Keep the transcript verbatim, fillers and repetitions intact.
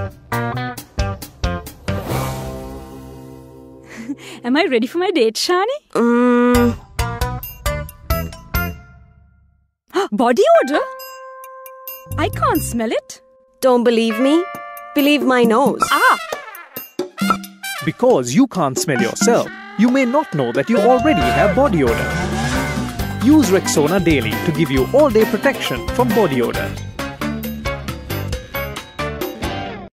Am I ready for my date, Shani? Mm. Body odor? I can't smell it. Don't believe me? Believe my nose. Ah! Because you can't smell yourself, you may not know that you already have body odor. Use Rexona daily to give you all-day protection from body odor.